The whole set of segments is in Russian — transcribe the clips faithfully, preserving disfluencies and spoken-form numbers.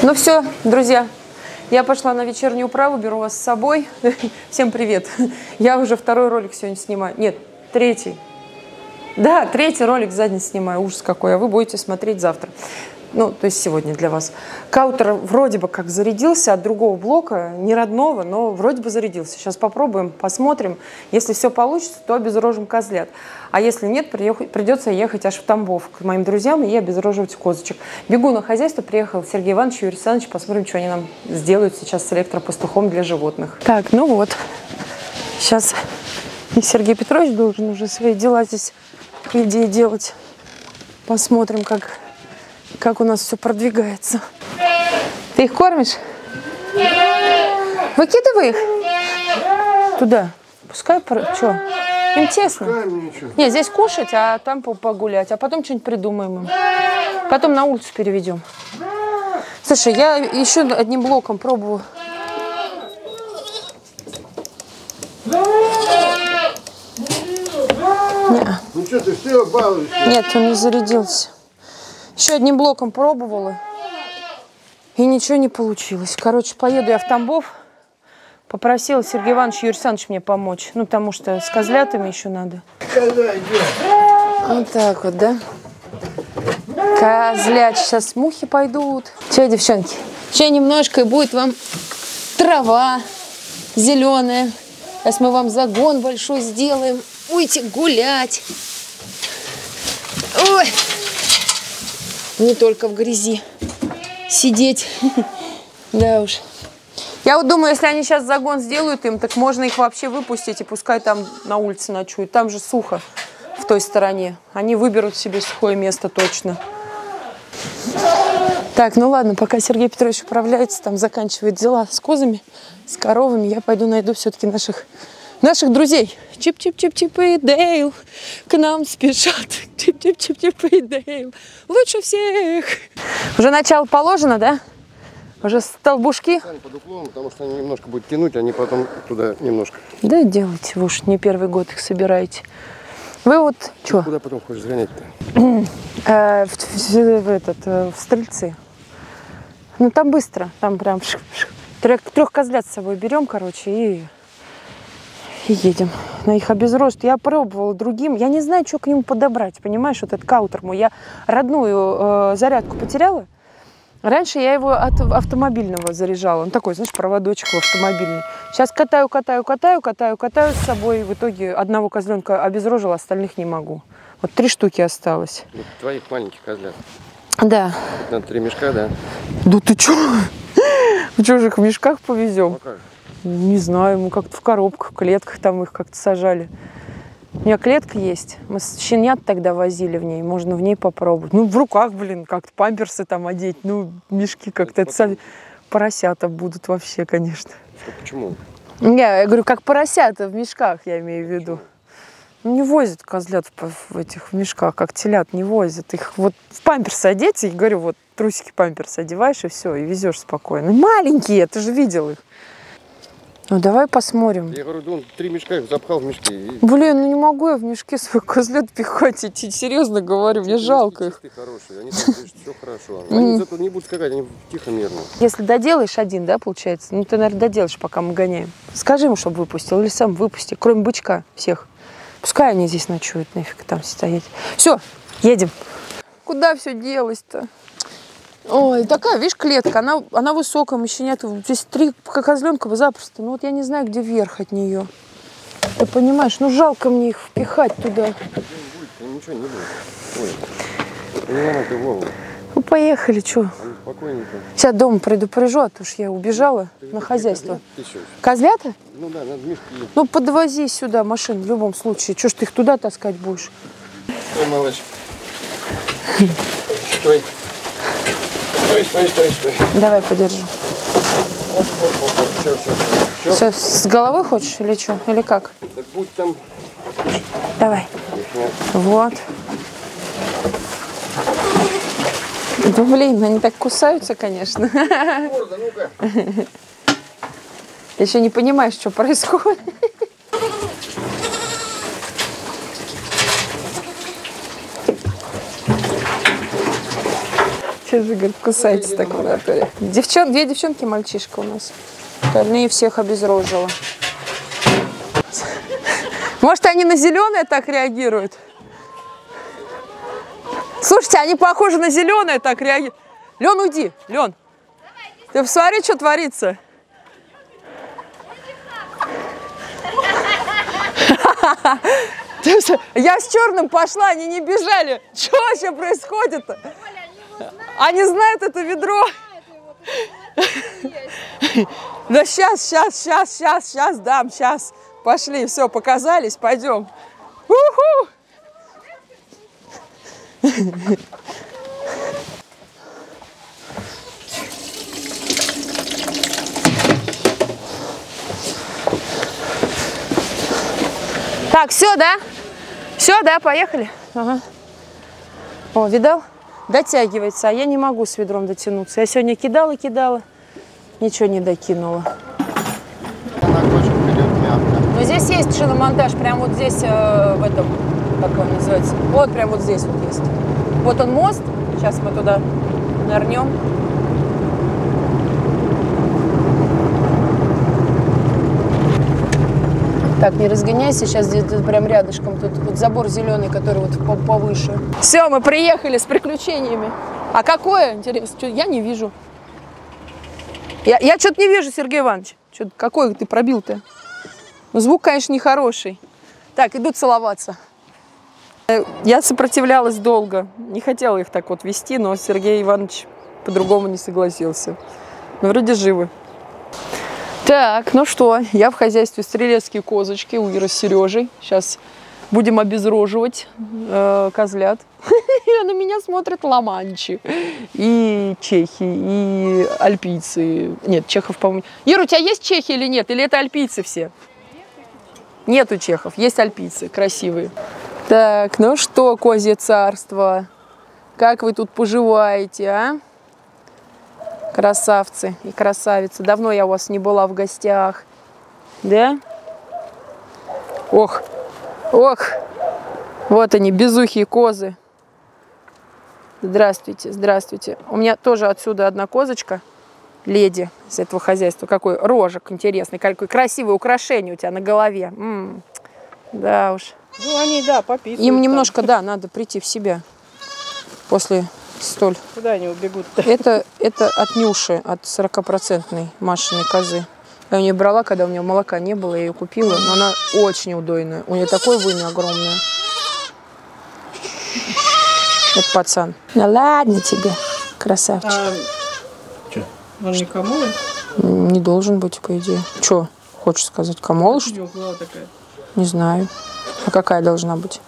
Ну все, друзья, я пошла на вечернюю управу, беру вас с собой. Всем привет. Я уже второй ролик сегодня снимаю. Нет, третий. Да, третий ролик за день снимаю. Ужас какой. А вы будете смотреть завтра. Ну, то есть сегодня для вас. Каутер вроде бы как зарядился от другого блока, не родного, но вроде бы зарядился. Сейчас попробуем, посмотрим. Если все получится, то обезрожим козлят. А если нет, придется ехать аж в Тамбов к моим друзьям и обезроживать козочек. Бегу на хозяйство, приехал Сергей Иванович, Юрий Александрович, посмотрим, что они нам сделают сейчас с электропастухом для животных. Так, ну вот, сейчас Сергей Петрович должен уже свои дела здесь, по идее, делать. Посмотрим, как... как у нас все продвигается. Ты их кормишь? Выкидывай их туда. Пускай, что? Им тесно. Не, здесь кушать, а там погулять. А потом что-нибудь придумаем им. Потом на улицу переведем. Слушай, я еще одним блоком пробую. Ну что ты все балуешься? Нет, он не зарядился. Еще одним блоком пробовала, и ничего не получилось. Короче, поеду я в Тамбов. Попросила Сергей Иванович, Юрий Александрович мне помочь. Ну, потому что с козлятами еще надо. Вот так вот, да? Козлят. Сейчас мухи пойдут. Че, девчонки? Че, немножко, и будет вам трава зеленая. Сейчас мы вам загон большой сделаем. Будете гулять. Ой! Не только в грязи сидеть. Да уж. Я вот думаю, если они сейчас загон сделают им, так можно их вообще выпустить и пускай там на улице ночуют. Там же сухо в той стороне. Они выберут себе сухое место точно. Так, ну ладно, пока Сергей Петрович управляется, там заканчивает дела с козами, с коровами, я пойду найду все-таки наших, наших друзей. Чип-чип-чип-чип и Дейл к нам спешат. Чип-чип-чип-чип и Дейл лучше всех. Уже начало положено, да? Уже столбушки? Под уклоном, потому что они немножко будут тянуть, они потом туда немножко. Да делайте, вы уж не первый год их собираете. Вы вот что? Куда потом хочешь сгонять-то? в, в, в, этот, в Стрельцы. Ну там быстро, там прям трех, трех козлят с собой берем, короче, и... И едем на их обезрожить. Я пробовала другим. Я не знаю, что к нему подобрать. Понимаешь, вот этот каутер мой. Я родную э, зарядку потеряла. Раньше я его от автомобильного заряжала. Он такой, знаешь, проводочек автомобильный. Сейчас катаю, катаю, катаю, катаю, катаю с собой. В итоге одного козленка обезрожила, остальных не могу. Вот три штуки осталось. Вот твоих маленьких козлят. Да. На три мешка, да? Да ты чё? Мы что же их в мешках повезем? Ну, как? Не знаю, мы как-то в коробках, в клетках там их как-то сажали. У меня клетка есть. Мы щенят тогда возили в ней. Можно в ней попробовать. Ну, в руках, блин, как-то памперсы там одеть. Ну, мешки как-то. Это сами поросята будут вообще, конечно. Что, почему? Не, я говорю, как поросята в мешках, я имею в виду. Ну, не возят козлят в этих мешках, как телят не возят. Их вот в памперсы одеть, и говорю, вот трусики памперсы одеваешь, и все, и везешь спокойно. Маленькие, ты же видел их. Ну, давай посмотрим. Я говорю, он три мешка их запхал в мешки. И... Блин, ну не могу я в мешке свой козлет пихать. Я серьезно говорю, мне жалко их. Хорошие, они там пишут, все хорошо. Они зато не будут скакать, они тихо, мирно. Если доделаешь один, да, получается? Ну, ты, наверное, доделаешь, пока мы гоняем. Скажи ему, чтобы выпустил, или сам выпусти, кроме бычка всех. Пускай они здесь ночуют, нафиг там стоять. Все, едем. Куда все делось-то? Ой, такая, видишь, клетка, она, она высокая, мы еще нет. Здесь три козленка запросто. Ну вот я не знаю, где верх от нее. Ты понимаешь, ну жалко мне их впихать туда. Ничего не будет. Ой, не ломай ты голову. Ну поехали, что? Спокойненько. Сейчас дома предупрежу, а то уж я убежала ты на хозяйство. Козлята? Ну да, надо мешки. Ну подвози сюда машину в любом случае. Что ж ты их туда таскать будешь? Стой, малыш. Стой. Стой, стой, стой, стой. Давай, подержу. Оп, оп, оп. Все, все, все. Все, с головой хочешь или что? Или как? Так будь там. Давай. Вот. Да блин, они так кусаются, конечно. Морда, ну-ка. Ты еще не понимаешь, что происходит. Че же, говорит, кусается так в натуре. Девчон, две девчонки, мальчишка у нас. Остальные всех обезрожила. Может, они на зеленое так реагируют? Слушайте, они похожи на зеленое так реагируют. Лен, уйди, Лен. Ты посмотри, что творится. Я с черным пошла, они не бежали. Что вообще происходит-то? Они знают это ведро. Да сейчас, сейчас, сейчас, сейчас, сейчас дам, сейчас. Пошли, все, показались, пойдем. У-ху! Так, все, да? Все, да, поехали. Ага. О, видал? Дотягивается, а я не могу с ведром дотянуться. Я сегодня кидала, кидала, ничего не докинула. Но здесь есть шиномонтаж, прям вот здесь, э, в этом, как он называется, вот прям вот здесь вот есть. Вот он мост, сейчас мы туда нырнем. Так, не разгоняйся, сейчас где-то прям рядышком, тут вот забор зеленый, который вот повыше. Все, мы приехали с приключениями. А какое, интересно, я не вижу. Я, я что-то не вижу, Сергей Иванович. Что, какой ты пробил-то? Ну, звук, конечно, нехороший. Так, иду целоваться. Я сопротивлялась долго. Не хотела их так вот вести, но Сергей Иванович по-другому не согласился. Но вроде живы. Так, ну что, я в хозяйстве стрелецкие козочки у Иры с Сережей. Сейчас будем обезроживать э, козлят. И на меня смотрят ламанчи, и чехи, и альпийцы. Нет, чехов, по-моему. Ира, у тебя есть чехи или нет? Или это альпийцы все? Нету чехов, есть альпийцы, красивые. Так, ну что, козье царство, как вы тут поживаете, а? Красавцы и красавицы. Давно я у вас не была в гостях. Да? Ох, ох. Вот они, безухие козы. Здравствуйте, здравствуйте. У меня тоже отсюда одна козочка. Леди с этого хозяйства. Какой рожек интересный. Какое красивое украшение у тебя на голове. М-м. Да уж. Ну, они, да, пописывают. Им там. немножко, да, надо прийти в себя. После столь. Куда они убегут-то? Это, это от Нюши, от сорокопроцентной Машиной козы. Я ее брала, когда у нее молока не было, я ее купила, но она очень удойная. У нее такое вымя огромное. Это пацан. Ну ладно тебе, красавчик. А... Че? Он не камолы? Не должен быть, по идее. Че, хочешь сказать, камола, что ли? Такая. Не знаю. А какая должна быть?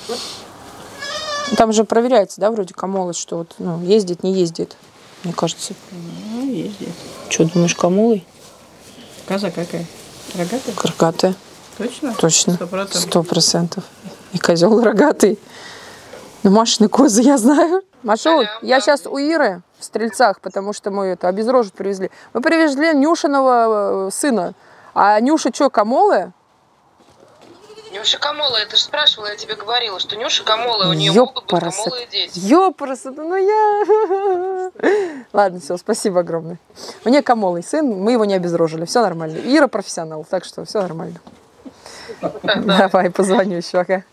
Там же проверяется, да, вроде камолы, что вот, ну, ездит, не ездит, мне кажется. Ну, ездит. Что, думаешь, камолой? Коза какая? Рогатая? Рогатая. Точно? Точно. Сто процентов. Сто процентов. И козел рогатый. Ну, Машины козы я знаю. Машуль, я сейчас у Иры в Стрельцах, потому что мы это обезрожить привезли. Мы привезли Нюшиного сына. А Нюша что, камолая? Нюша камола, я же спрашивала, я тебе говорила, что Нюша камола, у нее могут быть камолые дети. Ёпарасы, ну я... Ладно, все, спасибо огромное. У нее камолый сын, мы его не обезрожили, все нормально. Ира профессионал, так что все нормально. Давай, позвоню еще, ага.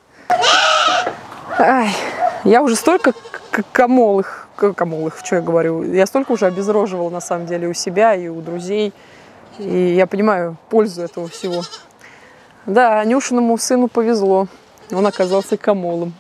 Ай, я уже столько камолых, камолых, что я говорю, я столько уже обезроживала на самом деле у себя и у друзей. И я понимаю пользу этого всего. Да, Нюшиному сыну повезло. Он оказался камолом.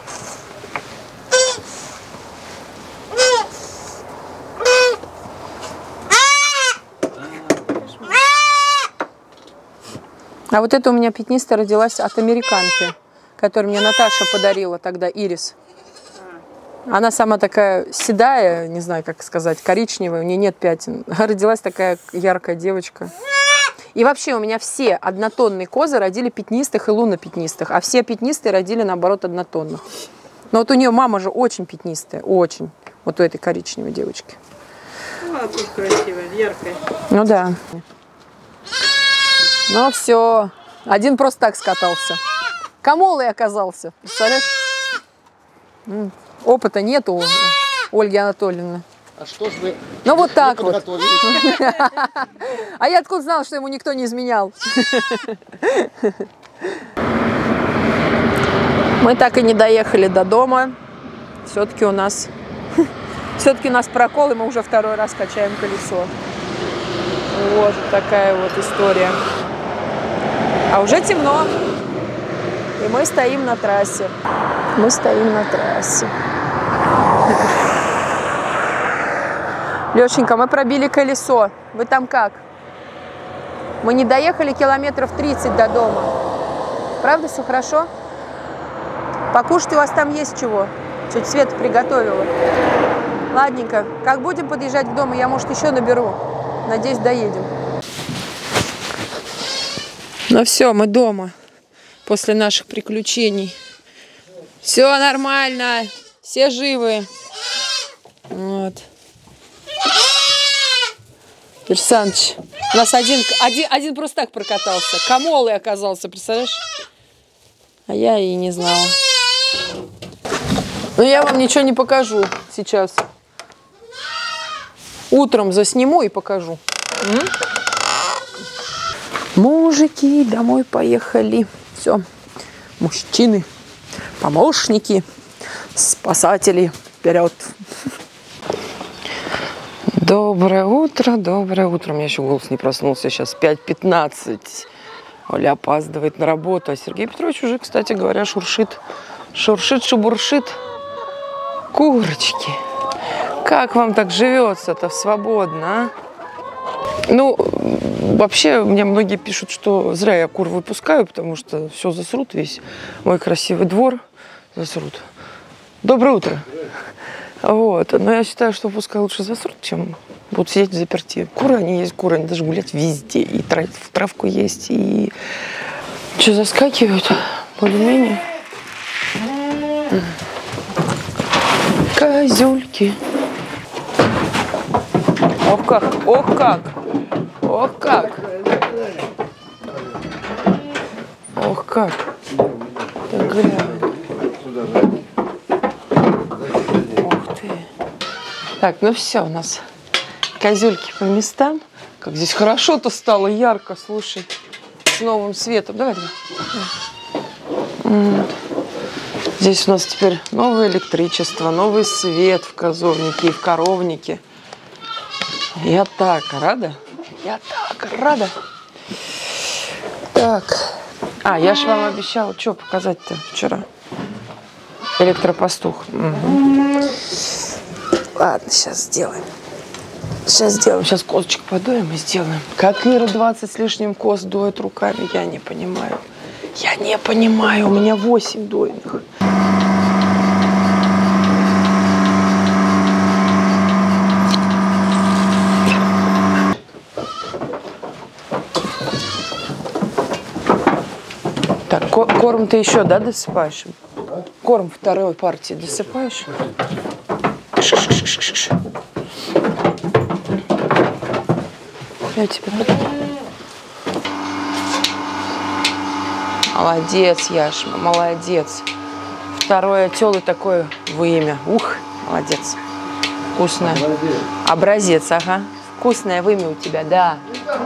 А вот это у меня пятнистая родилась от американки, которую мне Наташа подарила тогда, Ирис. Она сама такая седая, не знаю, как сказать, коричневая, у нее нет пятен. Родилась такая яркая девочка. И вообще у меня все однотонные козы родили пятнистых и лунопятнистых, а все пятнистые родили, наоборот, однотонных. Но вот у нее мама же очень пятнистая, очень. Вот у этой коричневой девочки. Ну, а тут красивая, яркая. Ну да. Ну все, один просто так скатался. Камолой оказался, представляешь? Опыта нету. Ольги Анатольевны. А что ж вы... Ну вот так вот. подготовились? А я откуда знала, что ему никто не изменял? Мы так и не доехали до дома. Все-таки у нас... Все-таки у нас прокол, и мы уже второй раз качаем колесо. Вот такая вот история. А уже темно. И мы стоим на трассе. Мы стоим на трассе. Лешенька, мы пробили колесо. Вы там как? Мы не доехали километров тридцать до дома. Правда, все хорошо? Покушать у вас там есть чего? Чуть Света приготовила. Ладненько. Как будем подъезжать к дому, я, может, еще наберу. Надеюсь, доедем. Ну все, мы дома. После наших приключений. Все нормально. Все живы. Вот. Александрович, у нас один, один, один просто так прокатался. Камолой оказался, представляешь? А я и не знала. Но я вам ничего не покажу сейчас. Утром засниму и покажу. М? Мужики домой поехали. Все. Мужчины, помощники, спасатели. Вперед. Доброе утро, доброе утро. У меня еще голос не проснулся. Сейчас пять пятнадцать. Оля опаздывает на работу. А Сергей Петрович уже, кстати говоря, шуршит. Шуршит, шебуршит. Курочки. Как вам так живется-то свободно, а? Ну, вообще, мне многие пишут, что зря я кур выпускаю, потому что все засрут весь. Мой красивый двор засрут. Доброе утро. Вот. Но я считаю, что пускай лучше засрут, чем будут сидеть в заперти. Куры, они есть куры, они даже гулять везде. И в травку есть, и что, заскакивают более-менее. Козюльки. Ох как, ох как, ох как. Ох как. Так глянь. Ух ты. Так, ну все, у нас козюльки по местам. Как здесь хорошо-то стало, ярко, слушай. С новым светом. Давай, давай. Вот. Здесь у нас теперь новое электричество, новый свет в козовнике и в коровнике. Я так рада. Я так рада. Так. А, я же вам обещала, что показать-то вчера. Электропастух. Угу. Ладно, сейчас сделаем. Сейчас сделаем. Сейчас козочек подоем и сделаем. Как Ира двадцать с лишним коз доет руками, я не понимаю. Я не понимаю. У меня восемь дойных. Так, корм ты еще, да, досыпаешь? Корм второй партии досыпаешь? Я тебе подам. Молодец, Яшма, молодец. Второе тело такое вымя. Ух, молодец. Вкусное. Образец, ага. Вкусное вымя у тебя, да.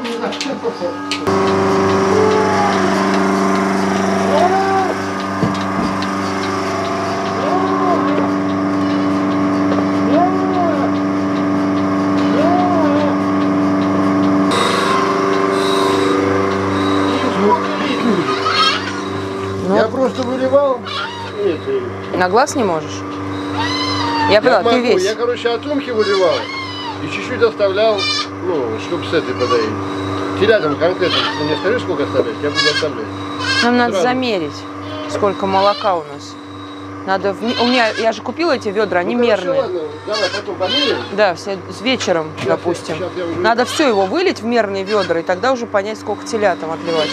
Я просто выливал. На глаз не можешь? Я поняла, ты весь. Я, короче, от Умки выливал и чуть-чуть оставлял, ну, чтобы с этой подоить. Телятам конкретно, ты мне скажи, сколько оставлять, я буду оставлять. Нам надо Сразу. замерить, сколько молока у нас. Надо, в... у меня, я же купила эти ведра, они ну, мерные. Ладно, давай потом померяем. Да, все, с вечером, сейчас, допустим. Сейчас уже... Надо все его вылить в мерные ведра, и тогда уже понять, сколько телятам отливать.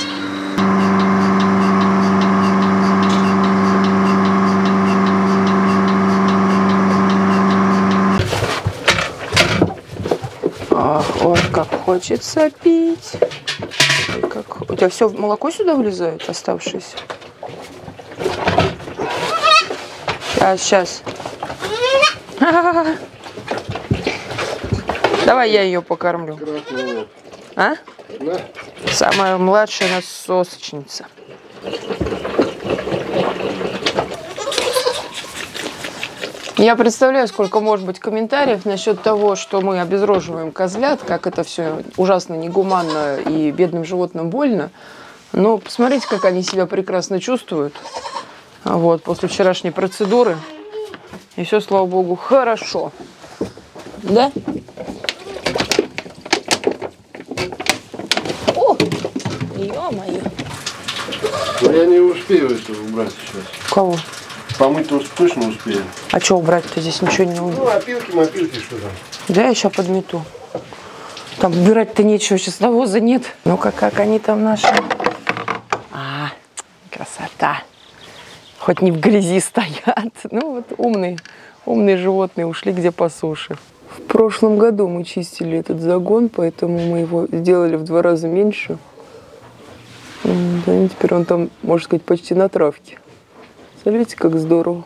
Ах, ой, как хочется пить. Ой, как... У тебя все молоко сюда влезает, оставшееся? Сейчас, сейчас. Давай я ее покормлю. Красная. А? На. Самая младшая насосочница. Я представляю, сколько может быть комментариев насчет того, что мы обезроживаем козлят, как это все ужасно негуманно и бедным животным больно. Но посмотрите, как они себя прекрасно чувствуют. Вот, после вчерашней процедуры. И все, слава богу, хорошо. Да? О, ё-моё. Но я не успею это убрать сейчас. Кого? Помыть-то точно успею. А что убрать-то? Здесь ничего не убрать. Ну, опилки, мопилки, что там. Да, я сейчас подмету. Там убирать-то нечего, сейчас навоза нет. Ну-ка, как они там наши? А, красота. Хоть не в грязи стоят. Ну вот умные, умные животные ушли где по суше. В прошлом году мы чистили этот загон, поэтому мы его сделали в два раза меньше. Да, и теперь он там, можно сказать, почти на травке. Смотрите, как здорово.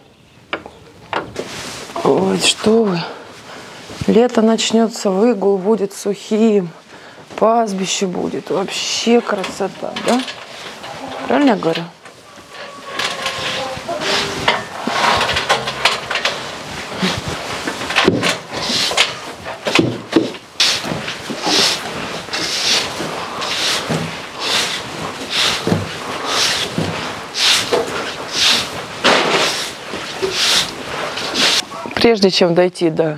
Ой, что вы. Лето начнется, выгул будет сухим, пастбище будет. Вообще красота, да? Правильно я говорю? Прежде чем дойти до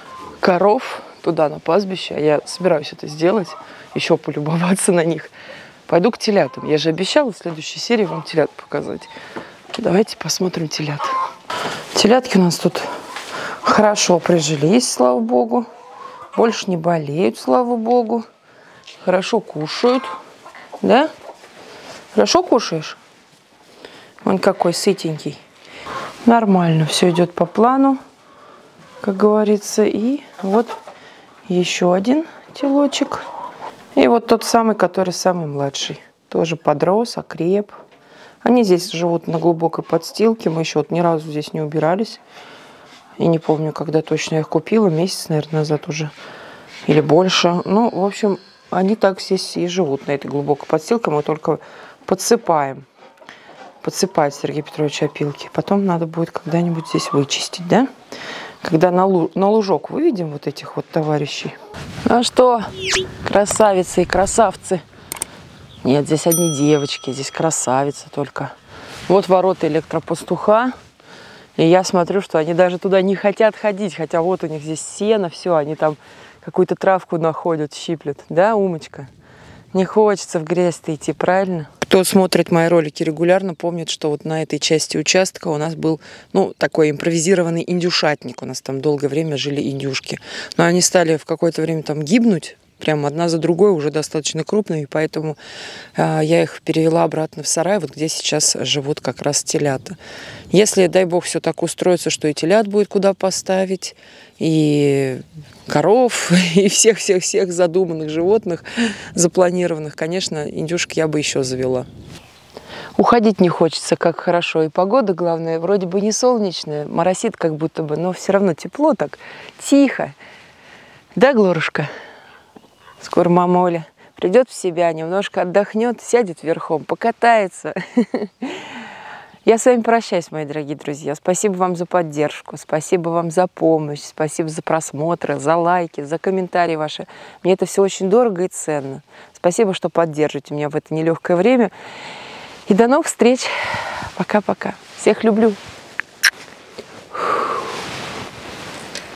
коров, туда, на пастбище, а я собираюсь это сделать, еще полюбоваться на них, пойду к телятам. Я же обещала в следующей серии вам телят показать. Давайте посмотрим телят. Телятки у нас тут хорошо прижились, слава богу. Больше не болеют, слава богу. Хорошо кушают. Да? Хорошо кушаешь? Он какой сытенький. Нормально, все идет по плану, как говорится. И вот еще один телочек. И вот тот самый, который самый младший. Тоже подрос, окреп. Они здесь живут на глубокой подстилке. Мы еще вот ни разу здесь не убирались. И не помню, когда точно я их купила. Месяц, наверное, назад уже. Или больше. Ну, в общем, они так здесь и живут на этой глубокой подстилке. Мы только подсыпаем. Подсыпает Сергей Петрович опилки. Потом надо будет когда-нибудь здесь вычистить, да? Когда на, лу на лужок выведем вот этих вот товарищей. Ну что, красавицы и красавцы. Нет, здесь одни девочки, здесь красавицы только. Вот ворота электропастуха. И я смотрю, что они даже туда не хотят ходить. Хотя вот у них здесь сено, все, они там какую-то травку находят, щиплют. Да, Умочка? Не хочется в грязь-то идти, правильно? Кто смотрит мои ролики регулярно, помнит, что вот на этой части участка у нас был, ну, такой импровизированный индюшатник. У нас там долгое время жили индюшки. Но они стали в какое-то время там гибнуть, прям одна за другой, уже достаточно крупными, поэтому э, я их перевела обратно в сарай, вот где сейчас живут как раз телята. Если, дай бог, все так устроится, что и телят будет куда поставить, и коров, и всех-всех-всех задуманных животных, запланированных, конечно, индюшек я бы еще завела. Уходить не хочется, как хорошо. И погода, главное, вроде бы не солнечная, моросит как будто бы, но все равно тепло так, тихо. Да, Глорушка? Скоро мама Оля придет в себя, немножко отдохнет, сядет верхом, покатается. Я с вами прощаюсь, мои дорогие друзья. Спасибо вам за поддержку, спасибо вам за помощь, спасибо за просмотры, за лайки, за комментарии ваши. Мне это все очень дорого и ценно. Спасибо, что поддержите меня в это нелегкое время. И до новых встреч. Пока-пока. Всех люблю.